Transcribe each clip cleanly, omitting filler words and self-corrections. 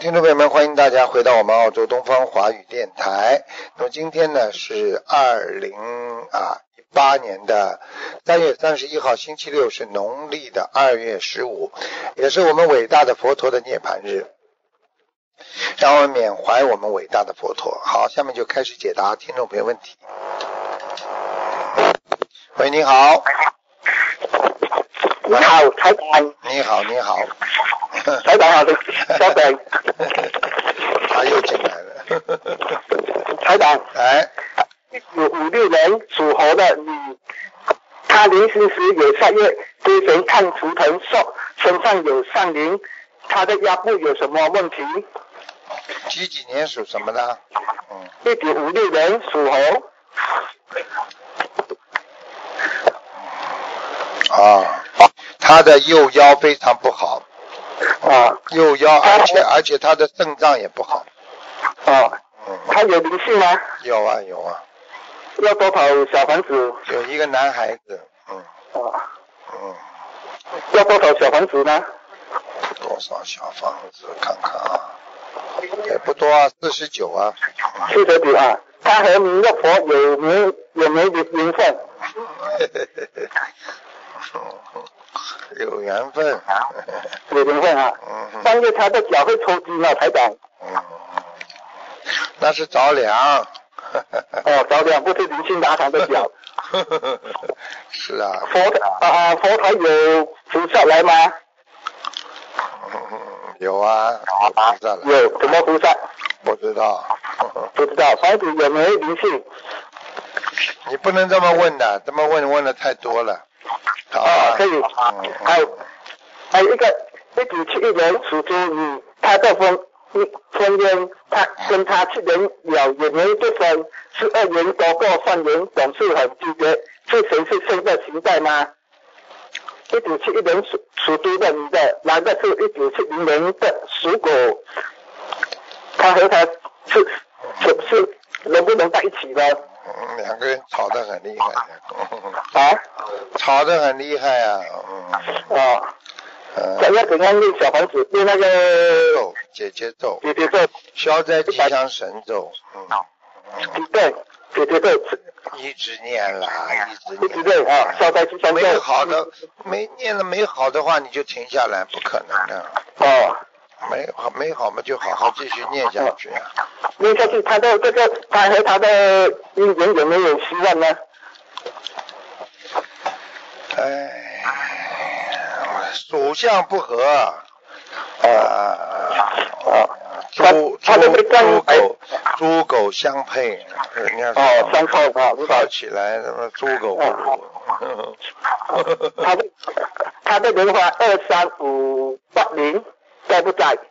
听众朋友们，欢迎大家回到我们澳洲东方华语电台。那么今天呢是2018年的3月31号星期六，是农历的2月15，也是我们伟大的佛陀的涅槃日，让我们缅怀我们伟大的佛陀。好，下面就开始解答听众朋友问题。喂，你好。 你好，台长。 你好，你好。 台长好的，稍等。 他又进来了。 台长。 哎。 1956年属猴的你，他临行时有下月之前看图腾说身上有上灵，他的腰部有什么问题几年属什么的 ？1956年属猴。 他的右腰非常不好。右腰，而且他的肾脏也不好。 他有灵性吗？ 有啊。 要多少小房子？ 有一个男孩子。 要多少小房子呢？ 多少小房子？看看啊，也不多啊，49啊。 49啊。他和弥勒佛有没有缘分？ 有缘分。 有缘分啊。3月他的脚会抽筋了，台长。 那是着凉。 着凉，不是灵性打堂的脚。 是啊。 佛台有菩萨来吗？ 有啊。 有什么菩萨？ 不知道。 不知道，房子有没有灵性？ 你不能这么问的，这么问的太多了。 可以。还有一个1971年属猪女，她的婚姻，她跟他7年了也没对分，是2年多过3年，总是很纠结，是前世现在情在吗？1971年属猪的女的，男的是1970年的属狗，他和他是能不能在一起呢？ 两个人吵得很厉害。吵得很厉害啊。 怎样念小房子？念那个姐姐咒，消灾吉祥神咒。 对，姐姐咒。 一直念啦， 一直念啊，消灾吉祥咒。 没念了没好的话，你就停下来，不可能的。没好嘛，就好好继续念下去。 念下去，他的这个，他和他的姻缘有没有希望呢？ 属相不合。猪狗相配，人家说相克啊， 跑起来什么猪狗不如。 他的莲花23580在不在？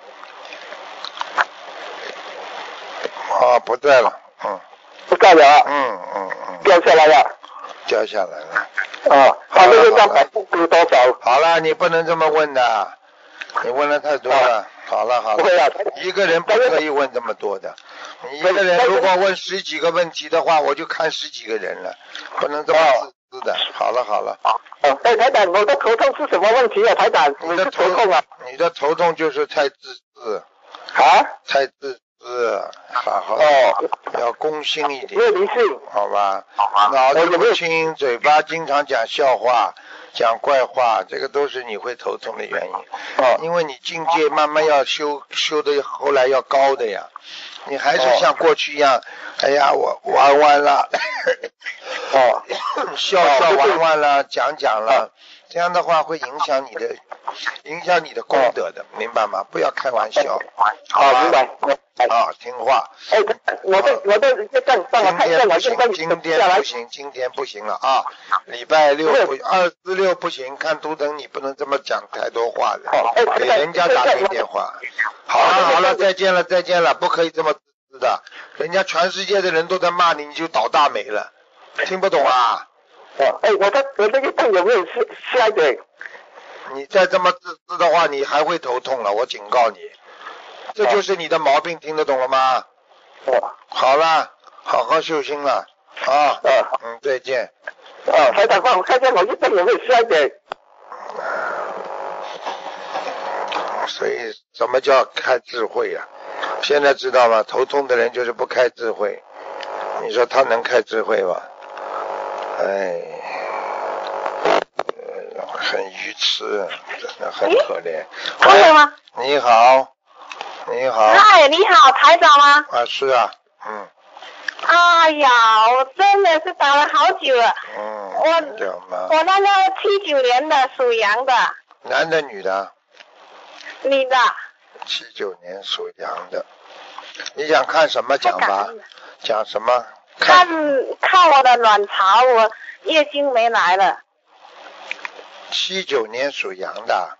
不在了。 不在了啊。掉下来了。 掉下来了。 他这个账本是多少？ 好了，你不能这么问的，你问的太多了。好了，一个人不可以问这么多的。你一个人如果问10几个问题的话，我就看10几个人了，不能这么自私的。好了。 台长，我的头痛是什么问题啊？台长，你的头痛啊？ 你的头痛就是太自私。太自私，好。要公心一点。 没有灵性。 好吧。脑子不清，嘴巴经常讲笑话。讲怪话，这个都是你会头痛的原因。因为你境界慢慢要修的，后来要高的呀。你还是像过去一样，哎呀，我玩完了，笑玩了，讲了，这样的话会影响你的功德的，明白吗？不要开玩笑。 明白。 听话。 我的今天不行了啊！礼拜六246不行，看图腾你不能这么讲太多话的，给人家打进电话。好了，再见了，不可以这么自私的，人家全世界的人都在骂你，你就倒大霉了，听不懂啊？ 我这个病有没有下一点？ 你再这么自私的话，你还会头痛了，我警告你。这就是你的毛病，听得懂了吗？好了，好好修心了再见。 台长，帮我看一下我一般有没有下一点？ 所以什么叫开智慧啊？现在知道吗？头痛的人就是不开智慧。你说他能开智慧吗？哎，很愚痴，真的很可怜。 可以吗？ 你好，你好。 嗨，你好，台长吗？ 啊，是啊， 哎呀，我真的是打了好久了。我那个79年的属羊的。 男的女的？ 女的。 79年属羊的，你想看什么讲吧？讲什么？ 看我的卵巢，我月经没来了。 79年属羊的。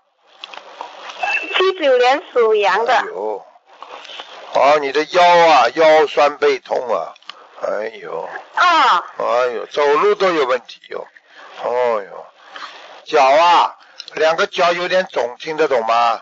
79年属羊的。 哎呦，哦，你的腰酸背痛啊，哎呦。 啊。 哎呦，走路都有问题哟。哦呦，脚啊，2个脚有点肿，听得懂吗？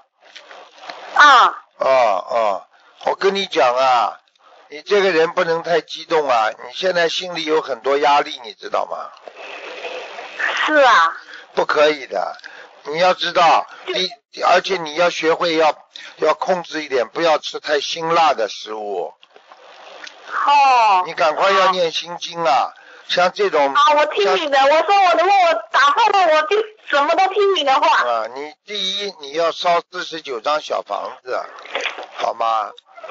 我跟你讲啊，你这个人不能太激动啊，你现在心里有很多压力，你知道吗？ 是啊。 不可以的，你要知道，而且你要学会要控制一点，不要吃太辛辣的食物。你赶快要念心经啊，像这种。 我听你的，我说如果我打后了，我就什么都听你的话。 你第一你要烧49张小房子，好吗？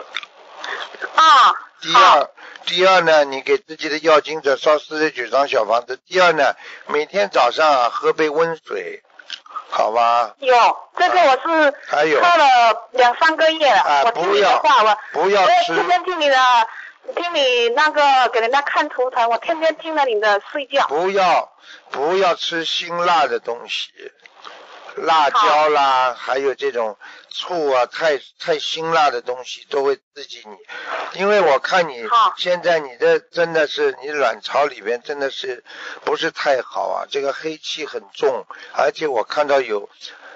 第二呢，你给自己的要经者烧49张小房子。第二呢，每天早上喝杯温水，好吗？ 有，这个我是喝了2-3个月了。我听你的话， 不要吃。 天天听你那个给人家看图腾，我天天听着你的睡觉。 不要吃辛辣的东西，辣椒啦，还有这种醋啊，太辛辣的东西都会刺激你。因为我看你现在你的真的是你卵巢里边真的是不是太好啊，这个黑气很重，而且我看到有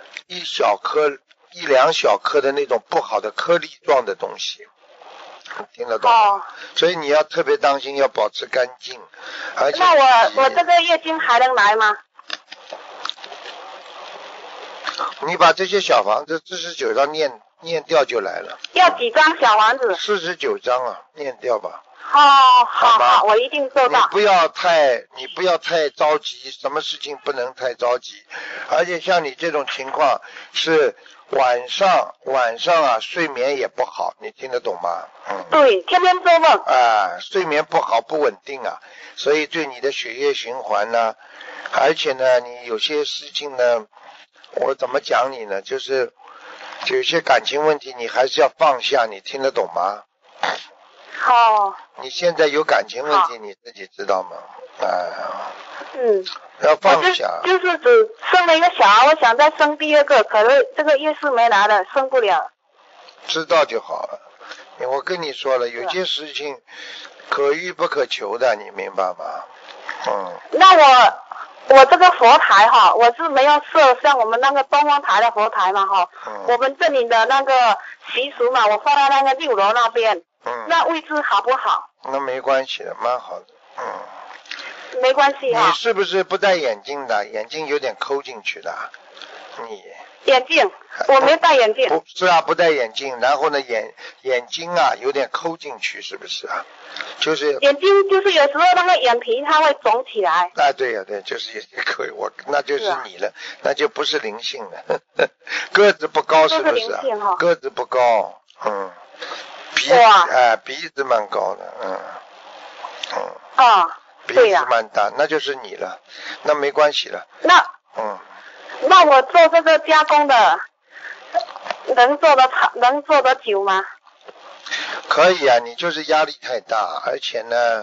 1-2小颗的那种不好的颗粒状的东西。听得懂吗？所以你要特别当心，要保持干净。而且那我这个月经还能来吗？ 你把这些小房子49张念掉就来了。 要几张小房子 ？49张啊，念掉吧。 好，我一定做到。 你不要太着急，什么事情不能太着急。而且像你这种情况是晚上啊，睡眠也不好，你听得懂吗？ 对，天天做梦。 睡眠不好不稳定啊，所以对你的血液循环呢，而且呢，你有些事情呢，我怎么讲你呢？就是有些感情问题，你还是要放下，你听得懂吗？你现在有感情问题，你自己知道吗？要放下。 就是只生了一个小孩，我想再生第2个，可是这个月事没来了，生不了。 知道就好了。我跟你说了，有些事情可遇不可求的，你明白吗？ 那我这个佛台我是没有设像我们那个东方台的佛台嘛我们这里的那个习俗嘛，我放在那个6楼那边。那位置好不好？ 那没关系的，蛮好的。 没关系你是不是不戴眼镜的？眼睛有点抠进去的。你眼镜？我没戴眼镜。 不是啊，不戴眼镜，然后呢眼睛啊有点抠进去，是不是啊？就是眼睛就是有时候那个眼皮它会肿起来。 对呀，对，就是也可以，那就是你了，那就不是灵性了。个子不高是不是啊？个子不高，鼻子蛮高的，鼻子蛮大，那就是你了，那没关系了。 那我做这个加工的，能做得久吗？ 可以啊，你就是压力太大，而且呢，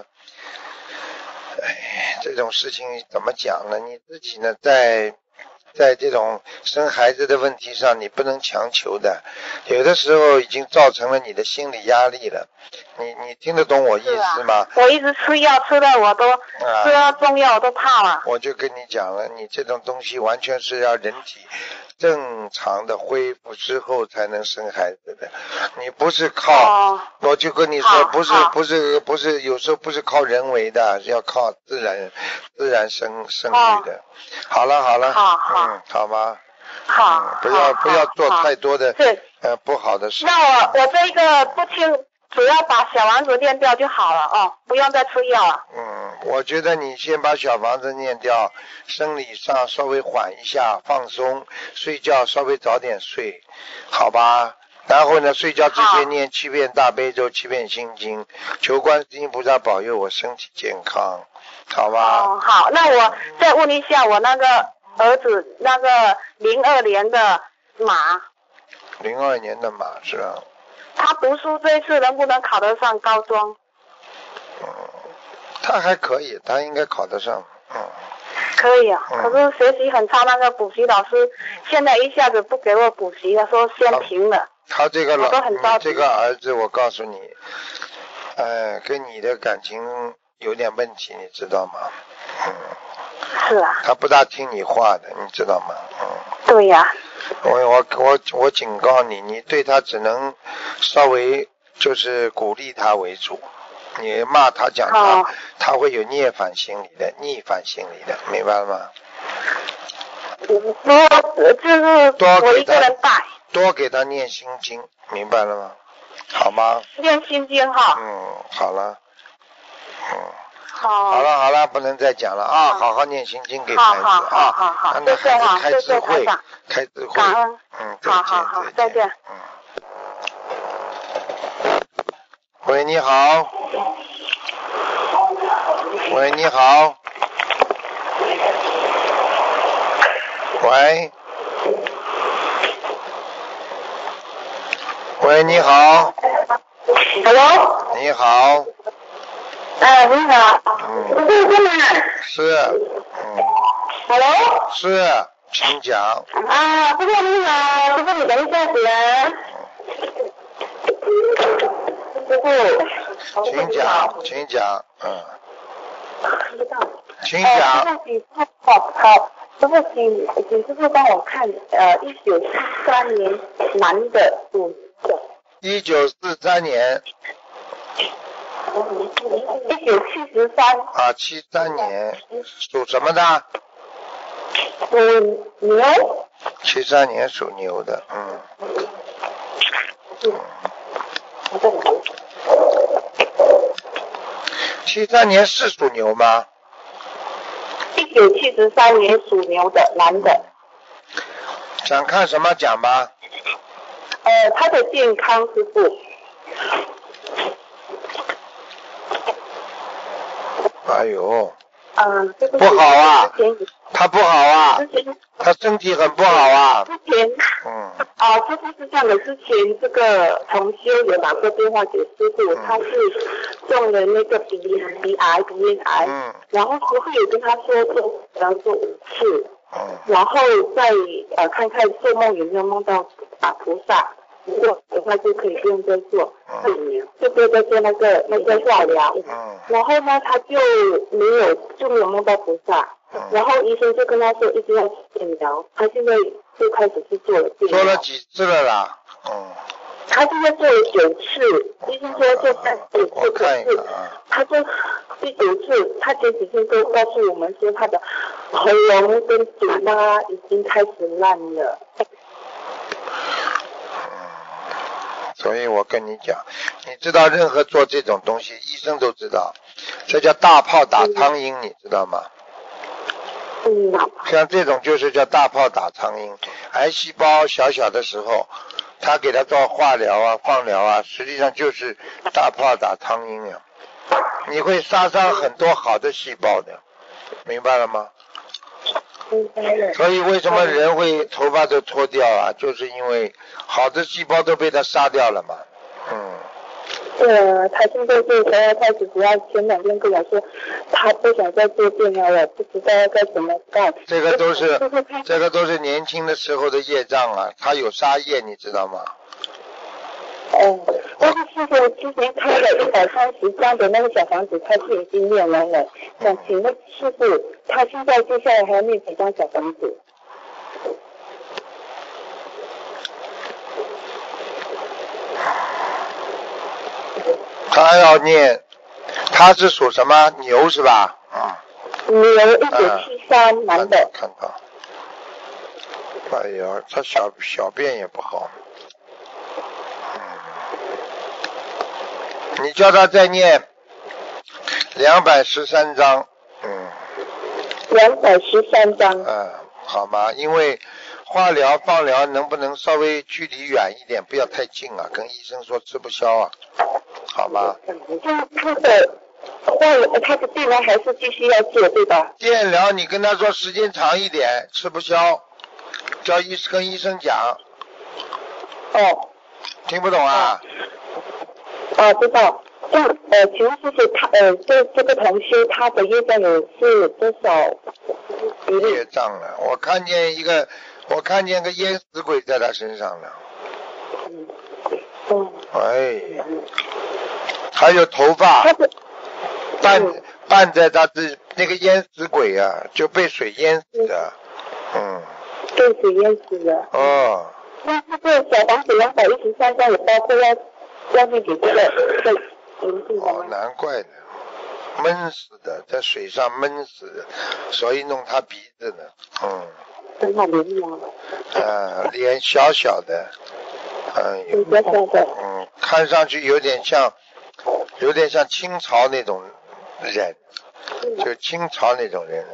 这种事情怎么讲呢？你自己呢，在这种生孩子的问题上，你不能强求的，有的时候已经造成了你的心理压力了。你听得懂我意思吗？ 我一直吃药，吃的我都吃了中药我都怕了。 我就跟你讲了，你这种东西完全是要人体正常的恢复之后才能生孩子的，你不是靠，我就跟你说，不是，有时候不是靠人为的，是要靠自然生育的。好了，好吗？ 好， 不要做太多的不好的事。 那我这个不清，主要把小房子念掉就好了哦，不用再吃药了。 我觉得你先把小房子念掉，生理上稍微缓一下，放松，睡觉稍微早点睡，好吧？然后呢，睡觉之前念7遍大悲咒，7遍心经，求观世音菩萨保佑我身体健康，好吧？ 好，那我再问一下我那个儿子，那个02年的马。 02年的马是吧？ 他读书这一次能不能考得上高中？ 他还可以，他应该考得上。 可以啊，可是学习很差，那个补习老师现在一下子不给我补习了，说先停了。 他这个我都很着急。 这个儿子，我告诉你，跟你的感情有点问题，你知道吗？ 是啊。 他不大听你话的，你知道吗？ 对呀。 我警告你，你对他只能稍微就是鼓励他为主，你骂他讲他，他会有逆反心理的，明白了吗？ 就是我一个人带。 多给他念心经，明白了吗？好吗？ 念心经哈。 好了。 好了，不能再讲了啊！好好念心经给孩子啊，让他孩子开智慧， 感恩。好，再见。 喂，你好。喂，你好。喂。喂，你好。 Hello。 你好。 你好。 是。 Hello。 是，请讲。 师傅你好，师傅你等一下子啊。师傅。 请讲。请讲。 好。师傅，请师傅帮我看1943年男的属的。 1943年。 1973。 73年，属什么的？ 属牛。 73年属牛的，73年是属牛吗 ？1973年属牛的男的。 想看什么讲吧？ 他的健康师傅。 哎呦。 不好啊。他不好啊。他身体很不好啊。 之前。师傅是这样的，之前这个同修有打过电话给师傅，他是中了那个鼻癌，然后师傅有跟他说要做5次，然后再看看做梦有没有梦到菩萨，如果的话就可以不用再做就不要再做那个化疗，然后呢他就没有梦到菩萨，然后医生就跟他说一定要电疗，他现在就开始去做了电疗。 做了几次了啦？ 他现在做了9次，医生说做3次， 我看一看他做第9次，他前几天都告诉我们说他的喉咙跟嘴巴已经开始烂了。 所以我跟你讲，你知道任何做这种东西，医生都知道，这叫大炮打苍蝇，你知道吗？像这种就是叫大炮打苍蝇，癌细胞小的时候，他给他做化疗啊、放疗啊，实际上就是大炮打苍蝇呀，你会杀伤很多好的细胞的，明白了吗？所以为什么人会头发都脱掉啊？就是因为好的细胞都被他杀掉了嘛。 他现在就开始，主要前2天跟我说，他不想再做电疗了，不知道该怎么办。这个都是年轻的时候的业障啊，他有杀业，你知道吗？ 但是师傅之前开了130张的那个小房子，他是已经念完了。想请问师傅，他现在接下来还要念几张小房子？ 他要念，他是属什么？牛是吧？ 牛1973男的。 看到。 哎呀，他小便也不好。你叫他再念213章。 213章。 好吗？因为化疗、放疗能不能稍微距离远一点，不要太近啊？跟医生说吃不消啊，好吗？ 他的电疗还是继续要做，对吧？ 电疗你跟他说时间长一点，吃不消，跟医生讲。 哦。 听不懂啊？ 知道。请问师傅，他这个同修他的业障是多少比例？ 业障了，我看见个淹死鬼在他身上了。哎，还有头发绊在他那个淹死鬼啊，就被水淹死的。 被水淹死的。 哦。 那这个小房子213章也包括要那给这个。 难怪的，闷死的，在水上闷死的，所以弄他鼻子呢。 很好怜悯。 脸小小的， 小小的。 看上去有点像清朝那种人，就清朝那种人。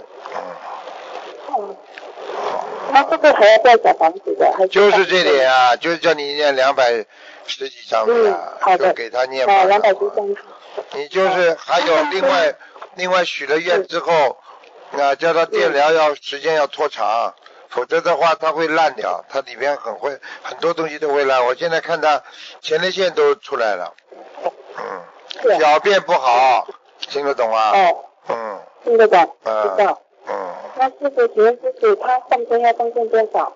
那这个还要带小房子的，还是？ 就是这点啊，就是叫你念210几章的呀，就给他念吧。 210章。 你就是还有另外许了愿之后，叫他电疗时间要拖长，否则的话它会烂掉，它里边很多东西都会烂。我现在看他前列腺都出来了，小便不好，听得懂啊？ 听得懂，知道。那师傅，请问师傅，他放生要放生多少？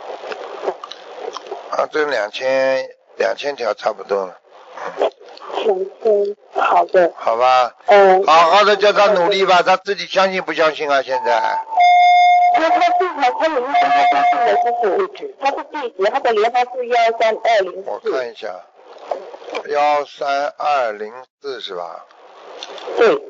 这2000条差不多了。 2000，好的。 好吧。好好的叫他努力吧，他自己相信不相信啊？现在。 他有一个相信的师傅，他是弟子，他的莲花是13204。 我看一下，13204是吧？ 对。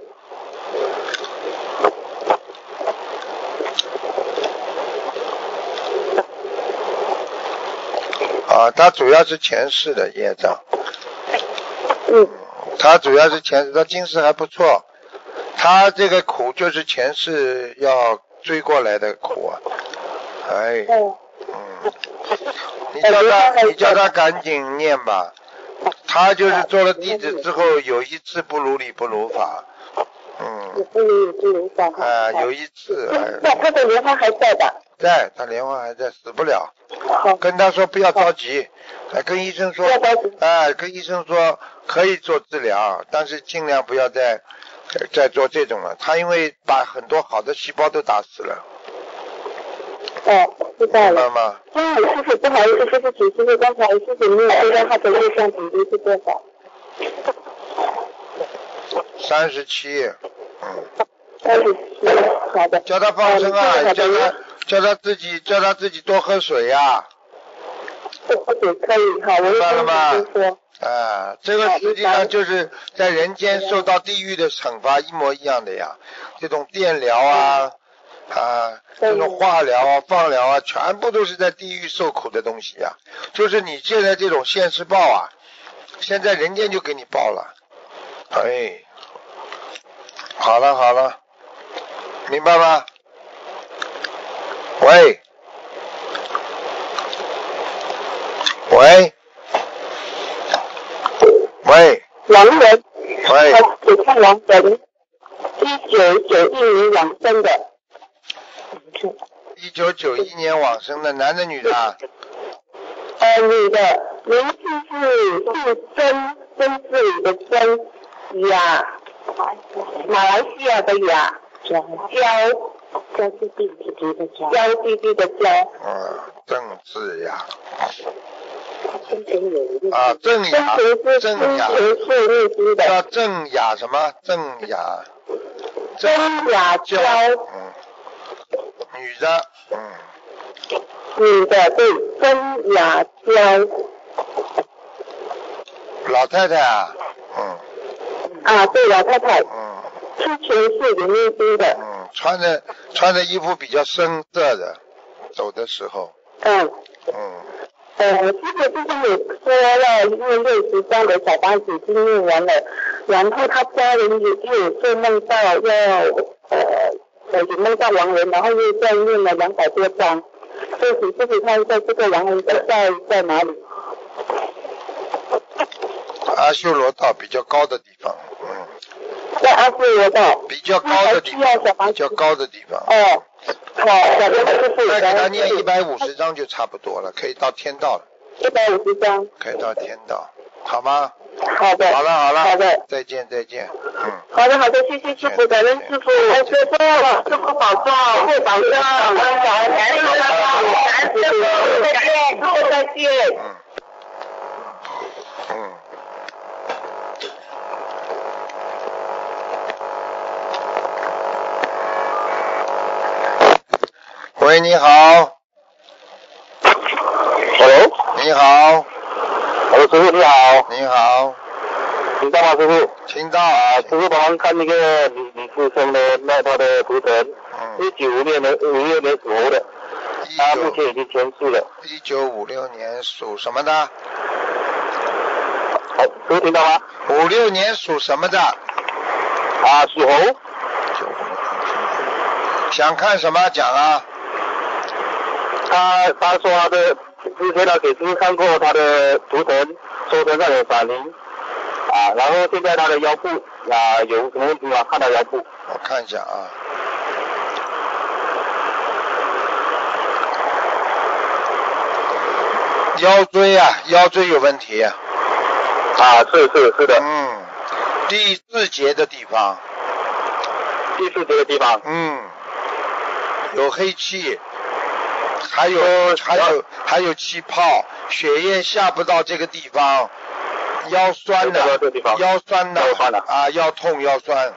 他主要是前世的业障。他主要是前世，他今世还不错。他这个苦就是前世要追过来的苦啊。你叫他赶紧念吧。他就是做了弟子之后，有一次不如理不如法。 不如理不如法。 有一次。 他的莲花还在吧？ 在，他莲花还在，死不了。跟他说不要着急，跟医生说，跟医生说可以做治疗，但是尽量不要再做这种了。他因为把很多好的细胞都打死了。 知道了。 明白吗？ 师傅不好意思，师傅请师傅刚才师傅没有知道他的业障比例是多少 ？37。 37，好的。 叫他放生啊，叫他自己多喝水呀。 多喝水可以，好，我明白了吗？ 说。 这个实际上就是在人间受到地狱的惩罚一模一样的呀。这种电疗这种化疗放疗全部都是在地狱受苦的东西呀。就是你现在这种现世报现在人间就给你报了。好了，明白吗？喂， 王人。 喂。 看王人，1991年往生的。 1991年往生的，男的女的？ 女的，名字是曾字里的曾，马来西亚的雅，娇弟弟的娇。 郑智雅。 郑雅叫郑雅什么？郑雅娇。女的。 女的，对，曾雅娇。 老太太啊。 对，老太太。之前是有念经的。 穿的衣服比较深色的，走的时候。 嗯。师傅之前有说要念60张的小房子，已经念完了，然后他家人也有做梦到要有梦到亡人，然后又再念了200多张，所以请师傅看一下这个亡人在哪里？ 阿修罗道比较高的地方， 在阿修罗道。 比较高的地方，比较高的地方。 哦。好，小哥师傅。 再给他念150张就差不多了，可以到天道了。 150张。 可以到天道，好吗？ 好的。好的。 再见。 好的，谢谢师傅，感恩师傅。师傅保重，会保重，感恩师傅，再见，师傅再见。 喂，你好。 Hello。 你好。 Hello，师傅你好。 你好。 听到吗，师傅？ 听到。 师傅帮忙看那个李师兄的那他的图腾，1956年5月属猴的，他目前已经前世了。 1956年属什么的？ 好，师傅听到吗 ？56年属什么的？ 属猴。 想看什么讲啊？ 他说他的之前他给师傅看过他的图腾，说身上有闪灵，然后现在他的腰部有什么问题吗？看他腰部。 我看一下啊。腰椎有问题。 是的。 第4节的地方。 第4节的地方。 有黑气。还有气泡，血液下不到这个地方，腰酸的，腰酸的，腰痛腰酸。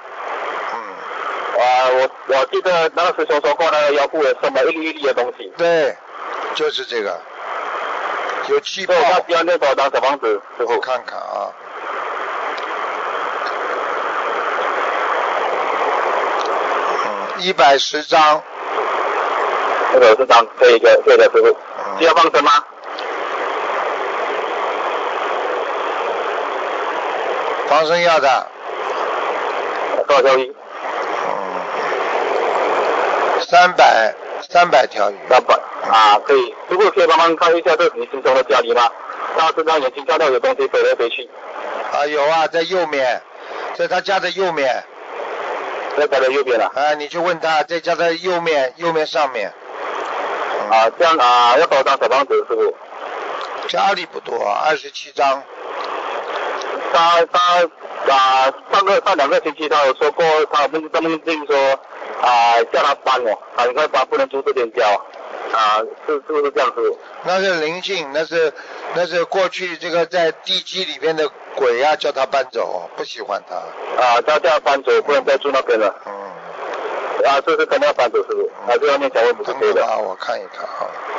我记得那个师兄说过那个腰部有什么一粒一粒的东西。 对，就是这个，有气泡。 他需要念多少张小房子？师傅看看啊。110张。 110张，可以的，师傅。需要放生吗？ 放生要的。 多少条鱼 ？300条鱼。 300可以。师傅可以帮忙看一下这李师兄的家里吗？他身上眼睛看到有东西飞来飞去。 有啊，在右面，在他家的右面。 在他的右边了。 你去问他，在家的右面上面。 这样要多少张小房子，师傅？ 家里不多，27张。 他上2个星期他有说过，他梦境说叫他搬他应该搬，不能住这边家是不是这样子？ 那是灵性，那是过去这个在地基里面的鬼叫他搬走，不喜欢他。 叫他搬走，不能再住那边了。这是肯定要搬走，师傅。这方面小问不是对的。 我看一看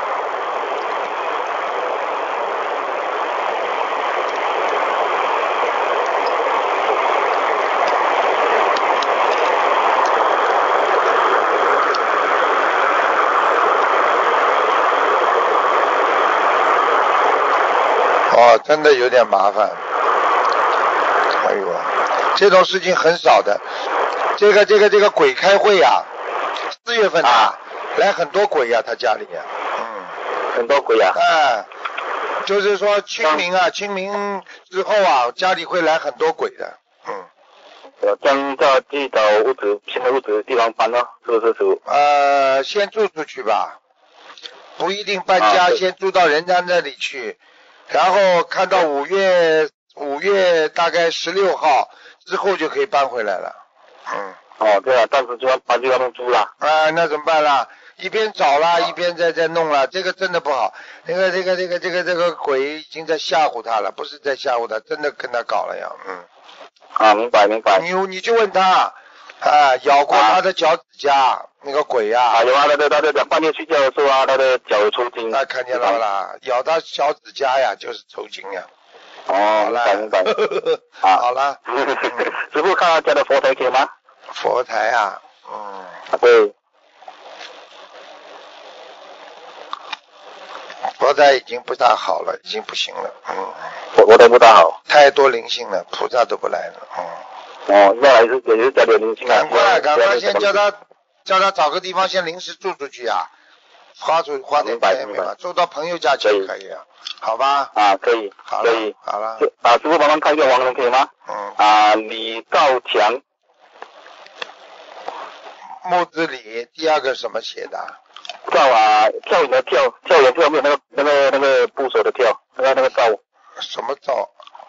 真的有点麻烦。哎呦，这种事情很少的。这个鬼开会4月份来很多鬼他家里很多鬼就是说清明之后家里会来很多鬼的。 将到地找新的屋子地方搬是不是师傅？ 先住出去吧，不一定搬家，先住到人家那里去，然后看到5月大概16号之后就可以搬回来了。 对啊，但是就要搬去他们住了。 那怎么办啦？一边找啦，一边在弄了，这个真的不好。这个鬼已经在吓唬他了，不是在吓唬他，真的跟他搞了呀。 明白。 你就问他咬过他的脚趾甲那个鬼有他的半夜睡觉的时候他的脚有抽筋。 看见了啦，咬他脚趾甲就是抽筋呀。 明白。 好了。 师傅看他家的佛台可以吗？ 佛台对。 佛台已经不大好了，已经不行了。 佛台不大好， 太多灵性了，菩萨都不来了。 那还是也是加点灵性啊。 赶快，先叫他找个地方先临时住出去啊，花点钱明白，住到朋友家去可以啊，好吧？ 可以， 好了。 师傅帮忙看一个亡人可以吗？李兆强。 木字李，第二个什么写的？ 跳远的跳，跳远跳没有那个部首的跳，那个兆。 什么兆？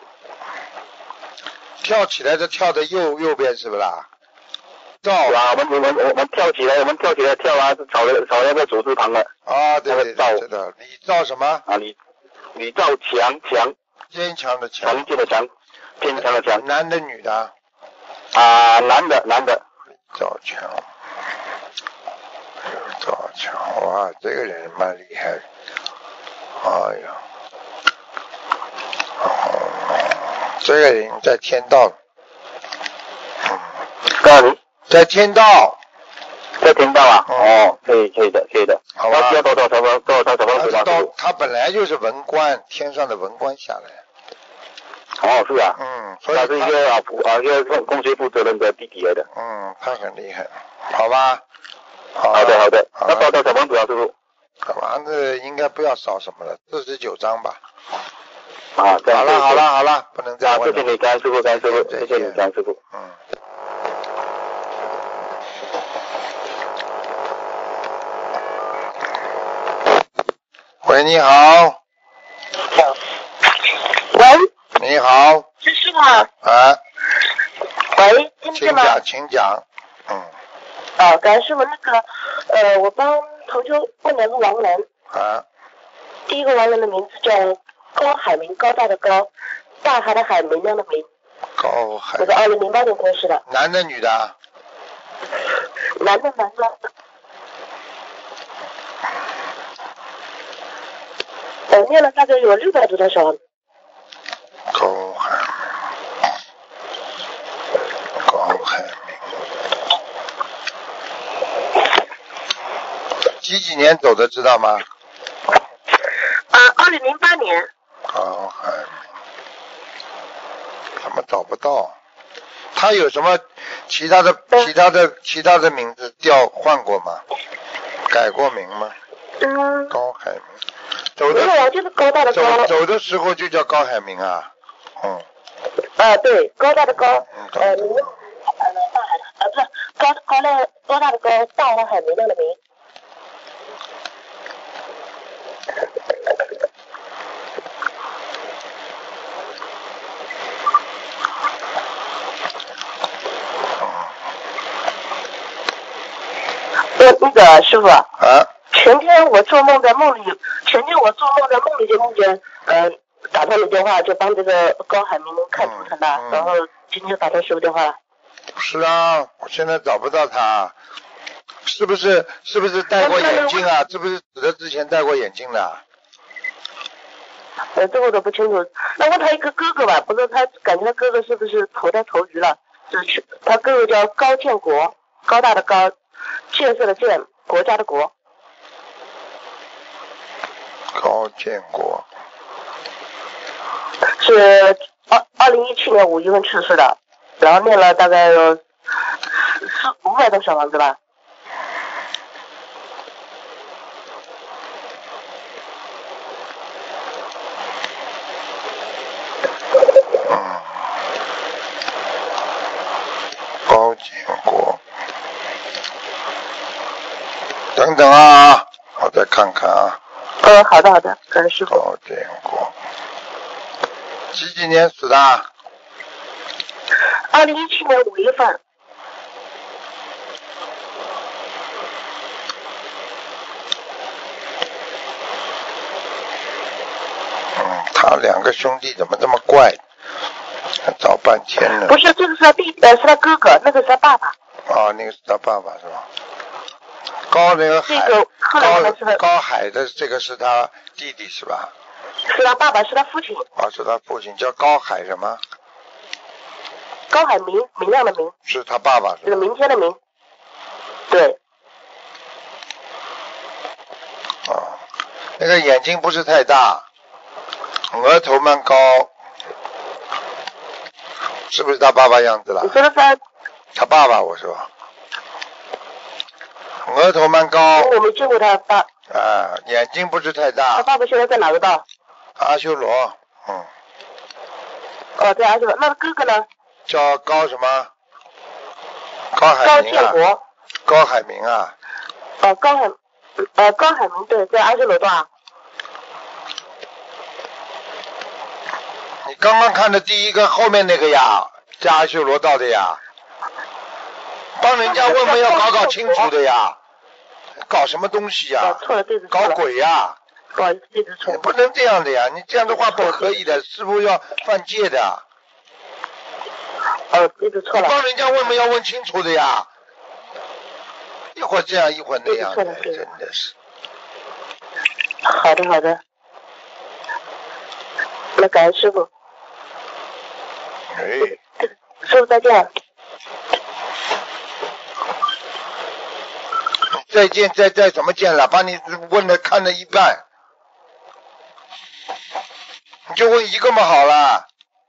跳起来的跳的右边是不啦？兆啊，我们跳起来跳啊，是少了那个主字旁的。 对，知道。李兆什么？ 李兆强， 坚强的强。 强健的强，坚强的强。 男的女的？ 男的。 李兆强，哇，这个人蛮厉害的。哎呀。这个人在天道。在天道。可以的。好吧。要多少才能？他本来就是文官，天上的文官下来。 是啊。 所以他是一个公学负责人的弟弟来的。 他很厉害。好吧。 好的。那烧到小房子啊，师傅。 小房子应该不要烧什么了，49张吧。 好了，不能再问了。 谢谢你，甘师傅，谢谢你，甘师傅。 喂，你好。 喂。 你好。 是师傅吗？喂，听见吗？ 请讲。 感谢师傅，我帮同修问2个亡人。第一个亡人的名字叫高海明，高大的高，大海的海，明亮的明。 高海。 这个2008年过世的。 男的女的？ 男的。念了大概有600多张小房子。 高海明。几年走的知道吗 ？2008年。 高海明。怎么找不到？他有什么其他的名字换过吗？改过名吗？高海明。 就是高大的高。 走的时候就叫高海明啊。 对，高大的高。大海的不是高大的高，大海明亮的明。那个师傅。前天我做梦在梦里就梦见，打通了电话，就帮这个高海明看图腾了，然后今天打通师傅电话了。 是啊，我现在找不到他，是不是戴过眼镜啊？是不是死的之前戴过眼镜的？ 这个我都不清楚。那问他一个哥哥吧，不知道他感觉他哥哥是不是投胎投鱼了？就是他哥哥叫高建国，高大的高，建设的建，国家的国。 高建国是2017年5月份去世的，然后念了大概有500多小房子吧。 高建国，等等啊，我再看看啊。 好的，感谢师傅。 高建国，几年死的 ？2017年5月份。 他2个兄弟怎么这么怪？找半天了。 不是，这个是是他哥哥，那个是他爸爸。 那个是他爸爸是吧？高那个海，高海的这个是他弟弟是吧？ 是他爸爸，是他父亲。 是他父亲，叫高海什么？ 高海明，明亮的明。 是他爸爸是吧？ 这个明天的明。对。 那个眼睛不是太大，额头蛮高，是不是他爸爸样子了？ 你说的是？ 他爸爸，我说，额头蛮高。 我没见过他爸。 啊，眼睛不是太大。 他爸爸现在在哪个道？ 阿修罗， 哦，在阿修罗。那哥哥呢？ 叫高什么？高海明啊。 高建国。 高海明啊。 高海明对，在阿修罗道啊。 你刚刚看的第一个后面那个呀，在阿修罗道的呀。帮人家问问要搞清楚的呀，搞什么东西呀？ 错了，对子错了。 搞鬼呀！ 不好意思，对子错了。 不能这样的呀，你这样的话不可以的，师傅要犯戒的。 对子错了。 帮人家问问要问清楚的呀，一会儿这样一会儿那样的，真的是。 好的好的，那感恩师傅。师傅再见。 再见，再怎么见了？把你问的看了一半，你就问一个嘛好了。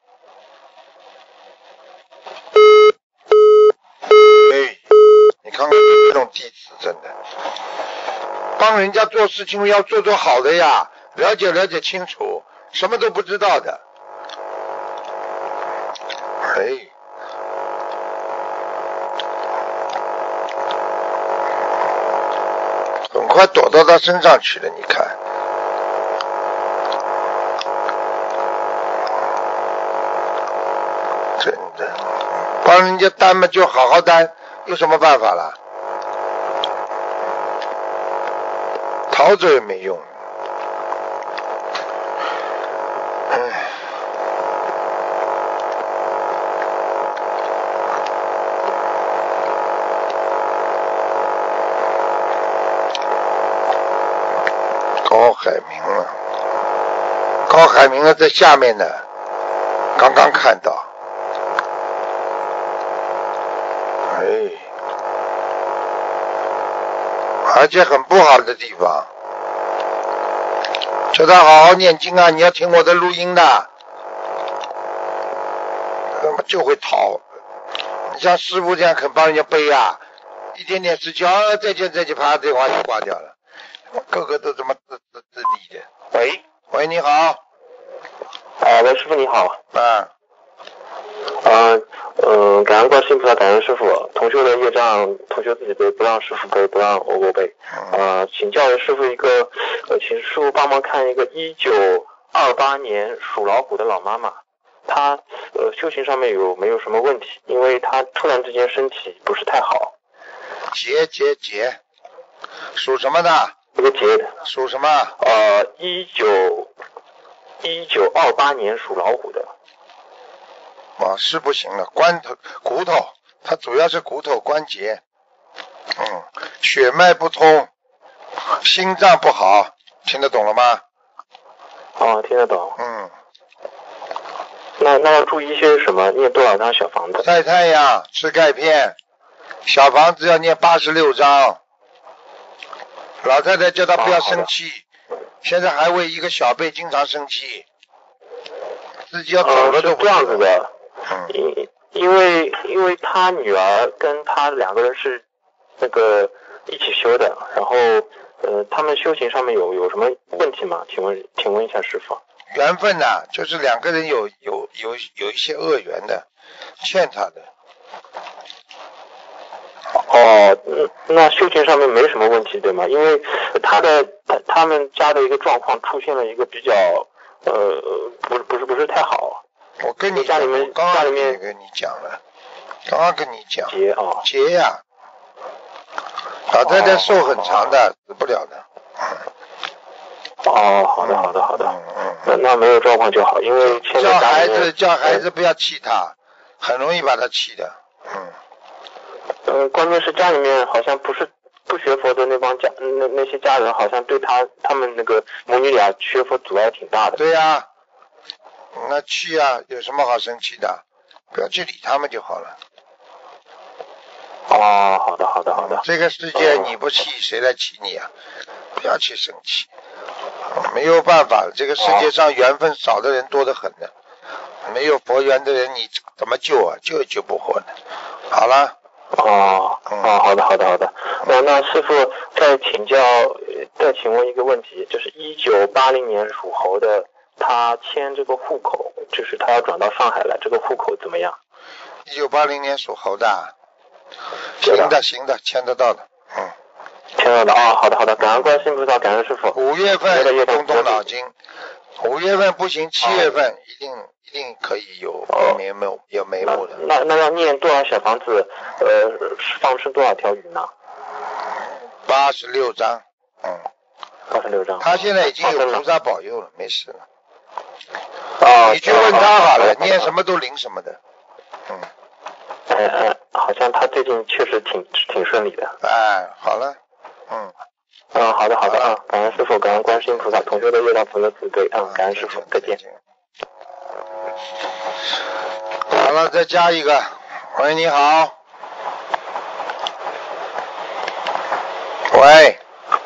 你看看这种弟子真的，帮人家做事情要做好的呀，了解清楚，什么都不知道的。很快躲到他身上去了，你看。真的，帮人家担嘛就好好担，有什么办法了？逃走也没用。高海明在下面呢，刚刚看到。而且很不好的地方，叫他好好念经啊！你要听我的录音的，那么就会逃。你像师傅这样肯帮人家背啊，一点点事情再见，啪，电话就挂掉了。个个都这么自立的。喂，你好。 喂，师傅你好。感恩观世音菩萨，感恩师傅。同修的业障，同修自己背，不让师傅背，不让我背。请教师傅一个，请师傅帮忙看一个1928年属老虎的老妈妈，她修行上面有没有什么问题？因为她突然之间身体不是太好。 结，属什么的？ 一个结的。 属什么 ？1928年属老虎的。 是不行了，骨头，它主要是骨头关节，血脉不通，心脏不好，听得懂了吗？ 听得懂。那要注意一些什么？念多少张小房子？ 晒太阳，吃钙片，小房子要念86张。老太太叫她不要生气，现在还为一个小辈经常生气，自己要走了都不这样子的。因为他女儿跟他两个人是那个一起修的，然后他们修行上面有什么问题吗？请问一下师傅。 缘分呐，就是两个人有一些恶缘的，欠他的。 那修行上面没什么问题对吗？因为他们家的一个状况出现了一个比较不是太好。 我跟你家里面刚跟你讲了，结呀，老太太寿很长的，死不了的。 好的。那没有状况就好，因为叫孩子不要气他，很容易把他气的。 关键是家里面好像不学佛的那些家人，好像对他们那个母女俩学佛阻碍挺大的。 对呀。那气啊，有什么好生气的？不要去理他们就好了。 好的。 这个世界你不气，谁来气你啊？不要去生气。 没有办法，这个世界上缘分少的人多得很呢。没有佛缘的人，你怎么救啊？救也救不活呢。好了。 好的。那师傅再请问一个问题，就是1980年属猴的，他迁这个户口，就是他要转到上海来，这个户口怎么样 ？1980年属猴的。行的，签得到的。 签到的啊，好的，感恩观世音菩萨，感恩师傅。 5月份动脑筋，5月份不行，7月份一定可以有眉目的。 那要念多少小房子？放生多少条鱼呢 ？86张。 86张。 他现在已经有菩萨保佑了，没事了。你去问他好了，念什么都灵什么的。 好像他最近确实挺顺利的。 好了。 好的啊，感恩师傅，感恩观世音菩萨，同修的业障朋友慈悲，感恩师傅，再见。 好了，再加一个。喂，你好。喂。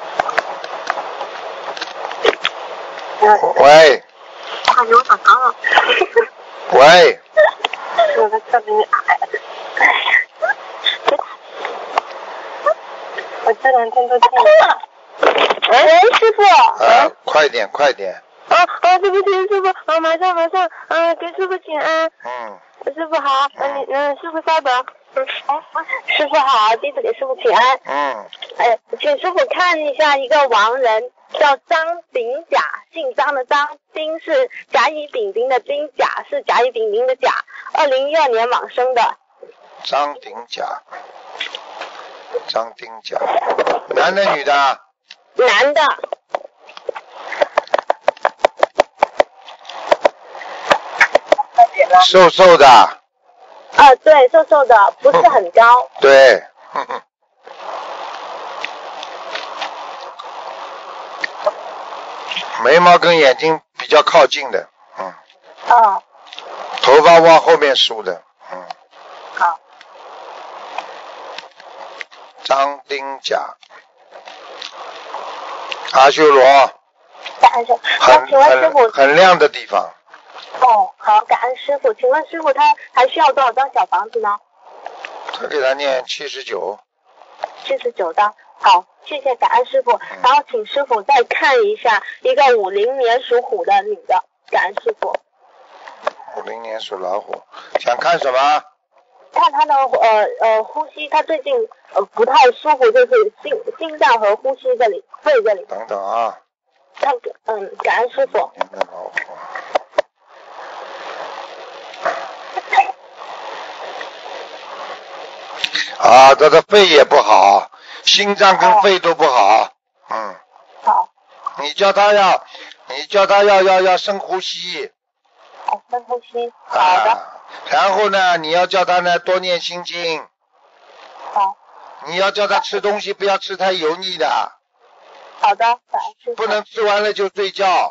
喂。 有长了。 喂。 我在这里。我这2天都听。喂，师傅。 快点。 对不起，师傅，马上，给师傅请安。师傅好，师傅稍等。师傅好，弟子给师傅请安。请师傅看一下一个亡人，叫张炳甲，姓张的张，丁是甲乙丙丁的丁，甲是甲乙丙丁的甲，2012年往生的。 张丁甲，男的女的？ 男的。 瘦的。 对，瘦的，不是很高。 对。眉毛跟眼睛比较靠近的。头发往后面梳的。 好。 张丁甲。阿修罗。 感恩师傅。请问师傅。 很亮的地方。 好，感恩师傅。请问师傅，他还需要多少张小房子呢？ 他给他念79。 79张。好，谢谢感恩师傅。然后请师傅再看一下一个50年属虎的女的，感恩师傅。 50年属老虎，想看什么？ 看她的呼吸，她最近不太舒服，就是心脏和呼吸这里、肺这里。 等等啊。 感恩师傅。 老虎。他的肺也不好，心脏跟肺都不好。 好。 你叫他要深呼吸。 深呼吸。好的。 然后呢，你要叫他呢多念心经。 好。 你要叫他吃东西不要吃太油腻的。 好的，感恩师傅。 不能吃完了就睡觉。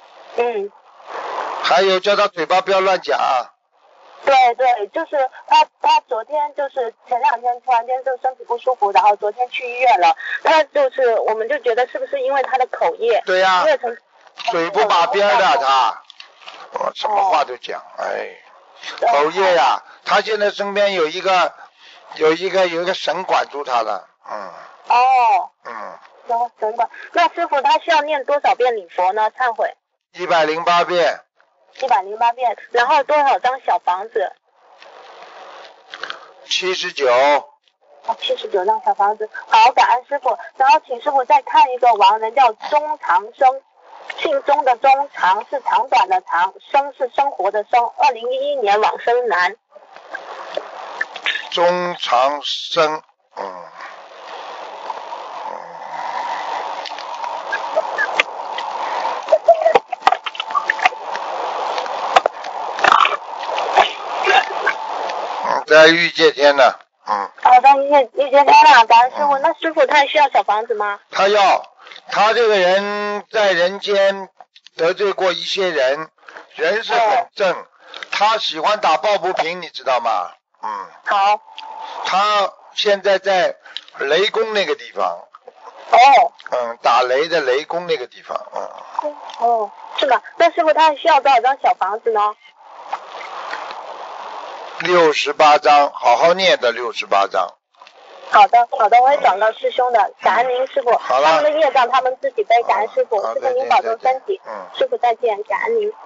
还有叫他嘴巴不要乱讲。 对，就是他昨天就是前2天突然间就身体不舒服，然后昨天去医院了。我们就觉得是不是因为他的口业？ 对呀。嘴不把边的他，什么话都讲，口业呀。他现在身边有一个神管住他了。 神管。那师傅他需要念多少遍礼佛呢？忏悔。 108遍。 108遍，然后多少张小房子 ？79。 79张小房子。好，感恩师傅。然后请师傅再看一个亡人，叫钟长生，姓钟的钟，长是长短的长，生是生活的生，2011年往生男。 钟长生。在御界天呢。 在御界天了，感恩师傅。那师傅他还需要小房子吗？ 他这个人在人间得罪过一些人，人是很正，他喜欢打抱不平，你知道吗？ 好。 他现在在雷公那个地方， 哦。 打雷的雷公那个地方， 哦，是吧？那师傅他需要多少张小房子呢 ？68张，好好念的68张。 好的，我会转告师兄的，感恩您师傅。 好了。 他们的业障他们自己背，感恩师傅。师傅您保重身体。师傅再见，感恩您。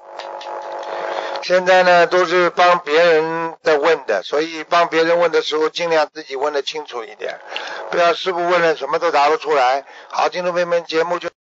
现在呢都是帮别人在问的，所以帮别人问的时候尽量自己问得清楚一点，不要师傅问了什么都答不出来。好，听众朋友们，节目就